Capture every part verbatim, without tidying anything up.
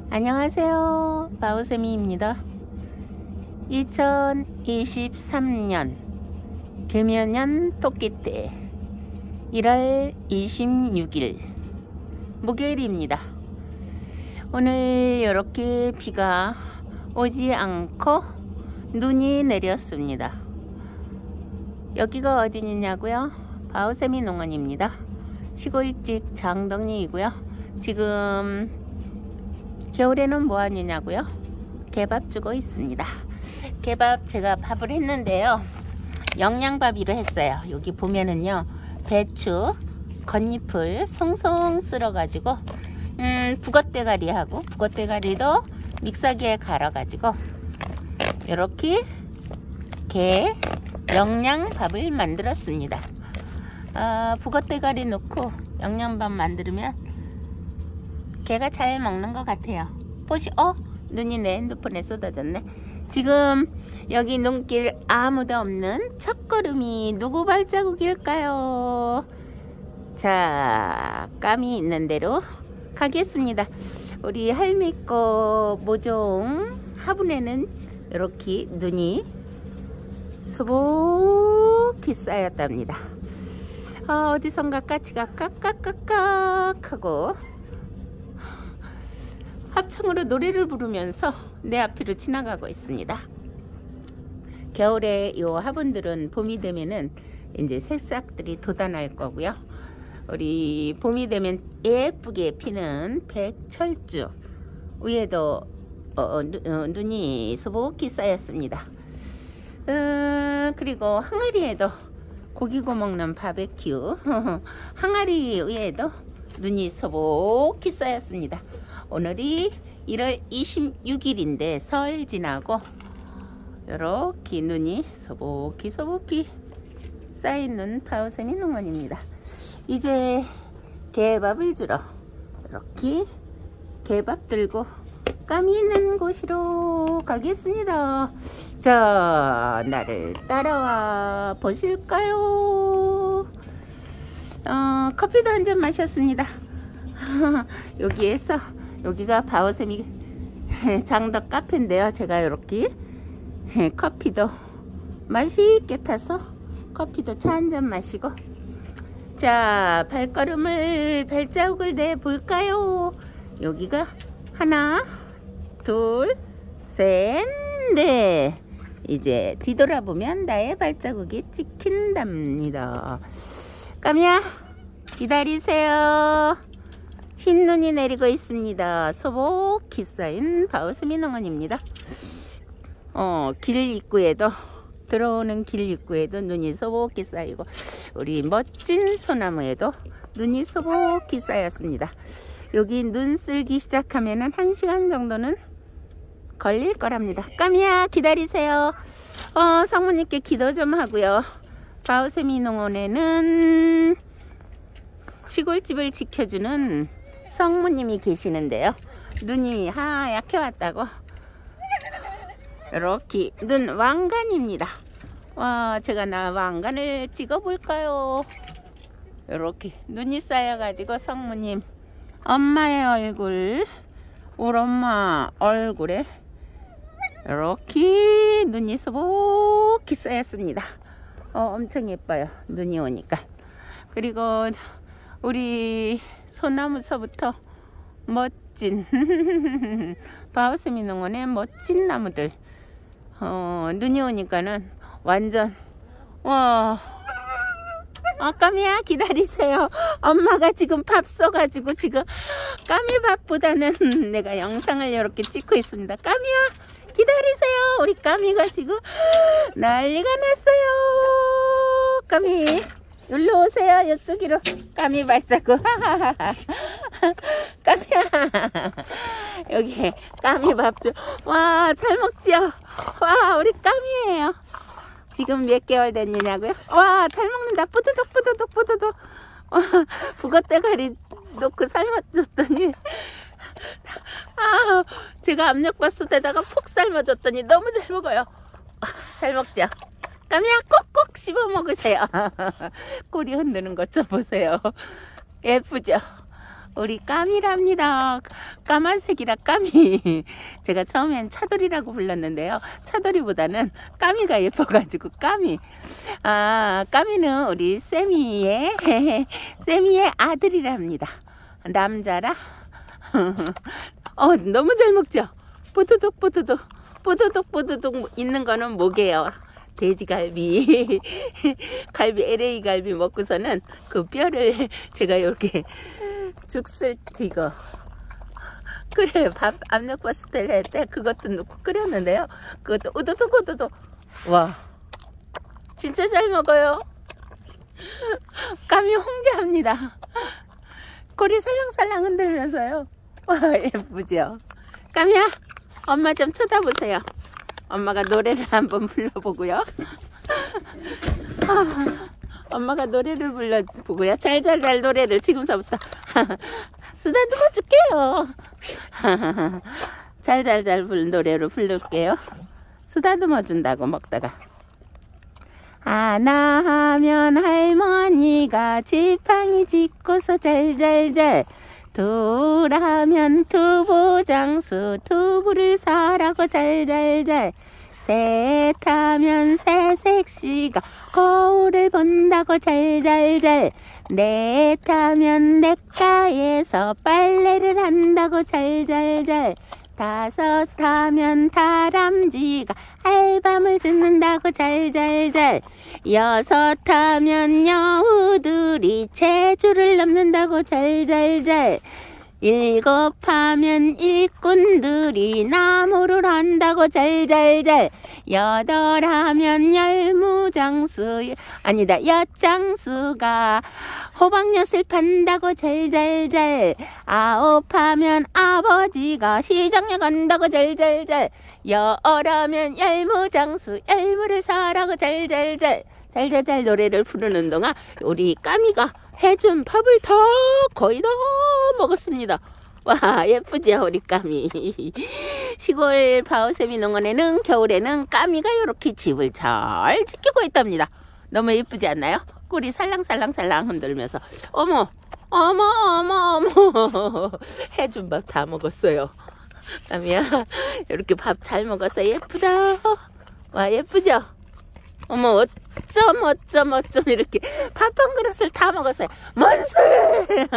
안녕하세요, 바우세미입니다. 이천이십삼 년 금연년 토끼띠 일월 이십육 일 목요일입니다. 오늘 이렇게 비가 오지 않고 눈이 내렸습니다. 여기가 어디냐고요? 바우세미 농원입니다. 시골집 장덕리이고요. 지금 겨울에는 뭐 하느냐고요? 개밥 주고 있습니다. 개밥 제가 밥을 했는데요, 영양밥이로 했어요. 여기 보면은요, 배추 겉잎을 송송 쓸어 가지고 음, 북엇대가리하고 북엇대가리도 믹서기에 갈아 가지고 이렇게 개 영양밥을 만들었습니다. 아, 북엇대가리 넣고 영양밥 만들면 개가 잘 먹는 것 같아요. 보시, 어? 눈이 내 핸드폰에 쏟아졌네. 지금 여기 눈길 아무도 없는 첫걸음이 누구 발자국일까요? 자, 감이 있는 대로 가겠습니다. 우리 할미 거 모종 화분에는 이렇게 눈이 수북히 쌓였답니다. 아, 어디선가 까치가 깍깍깍깍 하고 합창으로 노래를 부르면서 내 앞으로 지나가고 있습니다. 겨울에 이 화분들은 봄이 되면은 이제 새싹들이 돋아날 거고요. 우리 봄이 되면 예쁘게 피는 백철주 위에도 어, 어, 어, 눈이 수북히 쌓였습니다. 어, 그리고 항아리에도 고기 구워 먹는 바베큐 항아리 위에도 눈이 수북히 쌓였습니다. 오늘이 일월 이십육 일인데 설 지나고 이렇게 눈이 소복히 소복히 쌓이는 바우세미 농원입니다. 이제 개밥을 주러 이렇게 개밥 들고 감이 있는 곳으로 가겠습니다. 자, 나를 따라와 보실까요? 어, 커피도 한 잔 마셨습니다. 여기에서 여기가 바우세미 장덕 카페인데요. 제가 이렇게 커피도 맛있게 타서 커피도 차 한 잔 마시고, 자, 발걸음을 발자국을 내 볼까요? 여기가 하나 둘 셋 넷. 이제 뒤돌아보면 나의 발자국이 찍힌답니다. 까미야, 기다리세요. 흰 눈이 내리고 있습니다. 소복히 쌓인 바우세미 농원입니다. 어, 길 입구에도, 들어오는 길 입구에도 눈이 소복히 쌓이고, 우리 멋진 소나무에도 눈이 소복히 쌓였습니다. 여기 눈 쓸기 시작하면은 한 시간 정도는 걸릴 거랍니다. 까미야, 기다리세요. 어, 성모님께 기도 좀 하고요. 바우세미 농원에는 시골집을 지켜주는 성모님이 계시는데요, 눈이 하얗게 왔다고 이렇게 눈 왕관입니다. 와, 제가 나 왕관을 찍어 볼까요? 이렇게 눈이 쌓여 가지고 성모님 엄마의 얼굴, 우리 엄마 얼굴에 이렇게 눈이 소복히 쌓였습니다. 어, 엄청 예뻐요, 눈이 오니까. 그리고 우리 소나무서부터 멋진 바우세미 농원의 멋진 나무들, 어, 눈이 오니까는 완전, 와, 아, 까미야, 기다리세요. 엄마가 지금 밥 써가지고 지금 까미 밥보다는 내가 영상을 이렇게 찍고 있습니다. 까미야, 기다리세요. 우리 까미가 지금 난리가 났어요. 까미, 일로 오세요. 이쪽으로. 까미 발자국. 까미야, 여기 까미 밥들. 와, 잘 먹지요? 와, 우리 까미예요. 지금 몇 개월 됐느냐고요? 와, 잘 먹는다. 뿌드득 뿌드득 뿌드득. 북엇대가리 넣고 삶아줬더니, 아, 제가 압력밥솥에다가 푹 삶아줬더니 너무 잘 먹어요. 잘 먹죠? 까미야, 꼭꼭 씹어 먹으세요. 꼬리 흔드는 것 좀 보세요. 예쁘죠? 우리 까미랍니다. 까만색이라 까미. 제가 처음엔 차돌이라고 불렀는데요. 차돌이보다는 까미가 예뻐가지고 까미. 아, 까미는 우리 세미의 세미의 아들이랍니다. 남자라. 어, 너무 잘 먹죠. 뽀드득 뽀드득 뽀드득 뽀드득 있는 거는 뭐게요? 돼지갈비, 갈비, 엘에이 갈비 먹고서는 그 뼈를 제가 이렇게 죽슬 튀고, 그래, 밥 압력밥솥을 할 때 그것도 넣고 끓였는데요. 그것도 우두둑 우두둑. 와, 진짜 잘 먹어요. 까미 홍게합니다. 꼬리 살랑살랑 흔들면서요. 와, 예쁘죠? 까미야, 엄마 좀 쳐다보세요. 엄마가 노래를 한번 불러보고요. 아, 엄마가 노래를 불러보고요. 잘잘잘 노래를 지금서부터 쓰다듬어 줄게요. 잘잘잘 불 노래로 부를게요. 쓰다듬어 준다고 먹다가. 하나 하면 할머니가 지팡이 짚고서 잘잘잘, 둘 하면 두부장수 두부를 사라고 잘잘잘, 셋 하면 새색시가 거울을 본다고 잘잘잘, 넷 하면 냇가에서 빨래를 한다고 잘잘잘, 다섯 하면 다람쥐가 알밤을 듣는다고 잘잘잘, 여섯 하면 여우들이 제주를 넘는다고 잘잘잘, 일곱 하면 일꾼들이 나무를 한다고 잘잘잘, 여덟 하면 열무장수 아니다 엿장수가 호박엿을 판다고 잘잘잘, 아홉 하면 아버지가 시장에 간다고 잘잘잘, 열 하면 열무장수 열무를 사라고 잘잘잘. 잘잘잘 노래를 부르는 동안 우리 까미가 해준 밥을 다 거의 다 먹었습니다. 와, 예쁘죠 우리 까미. 시골 바오세미 농원에는 겨울에는 까미가 이렇게 집을 잘 지키고 있답니다. 너무 예쁘지 않나요? 꼬리 살랑살랑살랑 흔들면서. 어머 어머 어머 어머 해준 밥 다 먹었어요. 까미야, 이렇게 밥 잘 먹어서 예쁘다. 와, 예쁘죠? 어머, 어쩜 어쩜 어쩜 이렇게 밥 한 그릇을 다 먹었어요. 뭔 소리!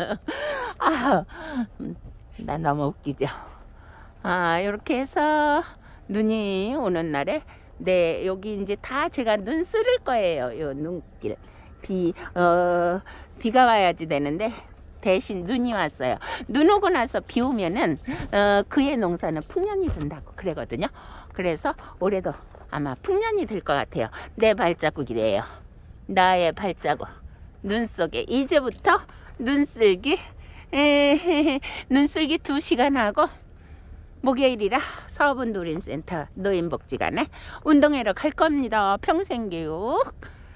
아, 나 너무 웃기죠? 아, 이렇게 해서 눈이 오는 날에, 네, 여기 이제 다 제가 눈 쓸을 거예요. 요 눈길. 비, 어, 비가 와야지 되는데, 대신 눈이 왔어요. 눈 오고 나서 비 오면은, 어, 그의 농사는 풍년이 든다고 그러거든요. 그래서 올해도 아마 풍년이 될 것 같아요. 내 발자국이래요. 나의 발자국. 눈 속에 이제부터 눈쓸기 에헤헤, 눈쓸기 두 시간 하고, 목요일이라 서분노림센터 노인복지관에 운동회로 갈 겁니다. 평생교육.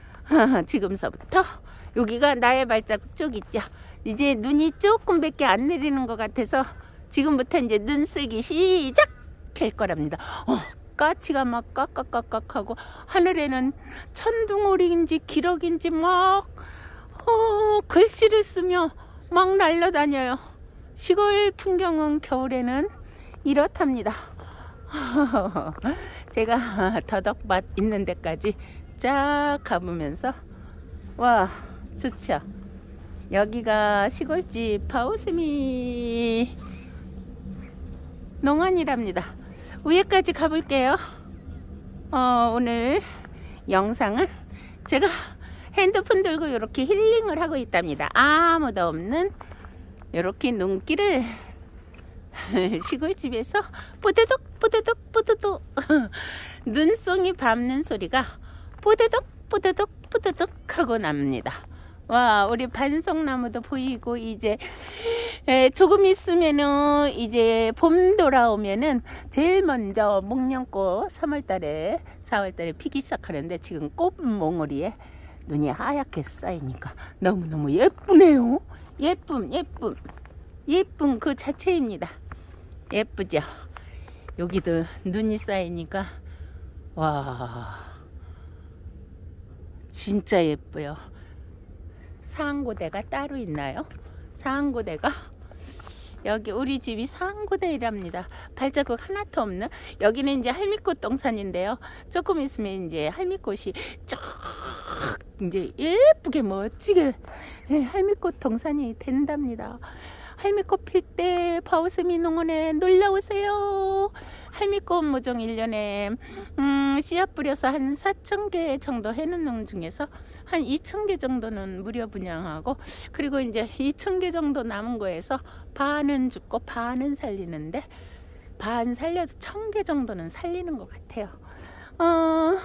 지금서부터 여기가 나의 발자국 쪽 있죠. 이제 눈이 조금밖에 안 내리는 것 같아서 지금부터 이제 눈쓸기 시작할 거랍니다. 어, 까치가 막 까까까깍하고, 하늘에는 천둥오리인지 기러기인지 막 어, 글씨를 쓰며 막 날아다녀요. 시골 풍경은 겨울에는 이렇답니다. 제가 더덕밭 있는 데까지 쫙 가보면서, 와, 좋죠. 여기가 시골집 바오세미 농원이랍니다. 위에까지 가볼게요. 어, 오늘 영상은 제가 핸드폰 들고 이렇게 힐링을 하고 있답니다. 아무도 없는 이렇게 눈길을 시골집에서 뽀드득 뽀드득 뽀드득 눈송이 밟는 소리가 뽀드득 뽀드득 뽀드득 하고 납니다. 와, 우리 반송나무도 보이고, 이제 에, 조금 있으면은 이제 봄 돌아오면은 제일 먼저 목련꽃 삼월달에 사월달에 피기 시작하는데, 지금 꽃몽우리에 눈이 하얗게 쌓이니까 너무너무 예쁘네요. 예쁨 예쁨 예쁨 그 자체입니다. 예쁘죠? 여기도 눈이 쌓이니까 와, 진짜 예뻐요. 상고대가 따로 있나요? 상고대가 여기 우리 집이 상고대이랍니다. 발자국 하나도 없는. 여기는 이제 할미꽃 동산인데요. 조금 있으면 이제 할미꽃이 쫙 이제 예쁘게 멋지게 할미꽃 동산이 된답니다. 할미꽃 필 때 바오세미 농원에 놀러오세요. 할미꽃 모종 일 년에 음, 씨앗 뿌려서 한 사천 개 정도 해놓는 중에서 한 이천 개 정도는 무료 분양하고, 그리고 이제 이천 개 정도 남은 거에서 반은 죽고 반은 살리는데, 반 살려도 천 개 정도는 살리는 것 같아요. 어,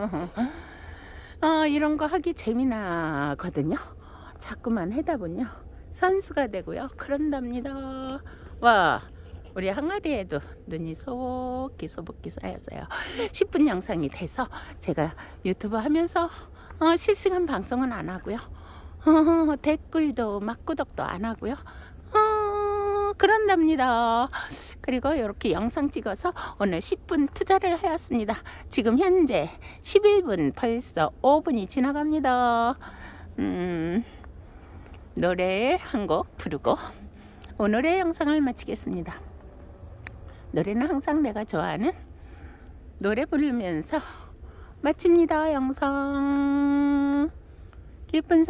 어, 이런 거 하기 재미나거든요. 자꾸만 하다 보면요 선수가 되고요 그런답니다. 와, 우리 항아리에도 눈이 소복기 소복기 쌓였어요. 십 분 영상이 돼서 제가 유튜브 하면서 어, 실시간 방송은 안 하고요. 어, 댓글도 막 구독도 안 하고요. 어, 그런답니다. 그리고 이렇게 영상 찍어서 오늘 십 분 투자를 하였습니다. 지금 현재 십일 분, 벌써 오 분이 지나갑니다. 음... 노래 한 곡 부르고 오늘의 영상을 마치겠습니다. 노래는 항상 내가 좋아하는 노래 부르면서 마칩니다. 영상. 깊은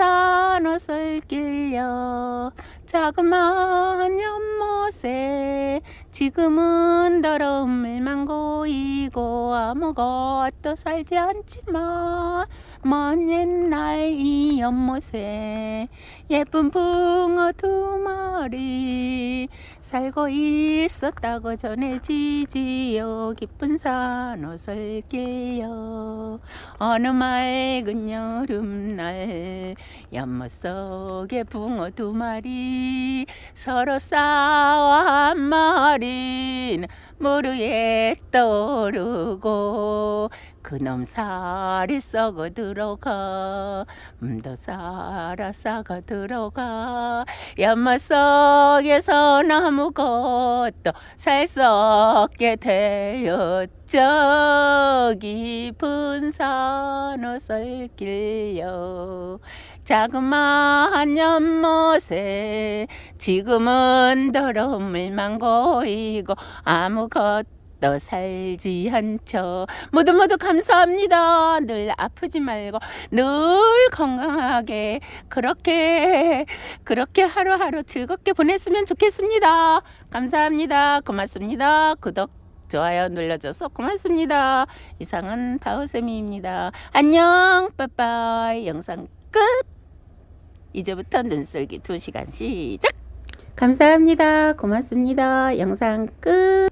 산호설길여 자그마한 연못에 지금은 더러움을만 고이고 아무것도 살지 않지만 먼 옛날 이 연못에 예쁜 붕어 두 마리 살고 있었다고 전해지지요. 깊은 산호설길여 어느 맑은 여름날 연못 속에 붕어 두 마리 서로 싸워 한 마리는 무르에 떠오르고 그놈 살이 썩어 들어가 더 살아 썩어 들어가 연못 속에선 아무것도 살 수 없게 되었죠. 깊은 산호설길여 자그마한 연못에 지금은 더러움을만 고이고 아무것도 또 살지 않죠. 모두 모두 감사합니다. 늘 아프지 말고 늘 건강하게 그렇게 그렇게 하루하루 즐겁게 보냈으면 좋겠습니다. 감사합니다. 고맙습니다. 구독 좋아요 눌러줘서 고맙습니다. 이상은 바오세미입니다. 안녕 빠빠이. 영상 끝. 이제부터 눈썰기 두 시간 시작. 감사합니다. 고맙습니다. 영상 끝.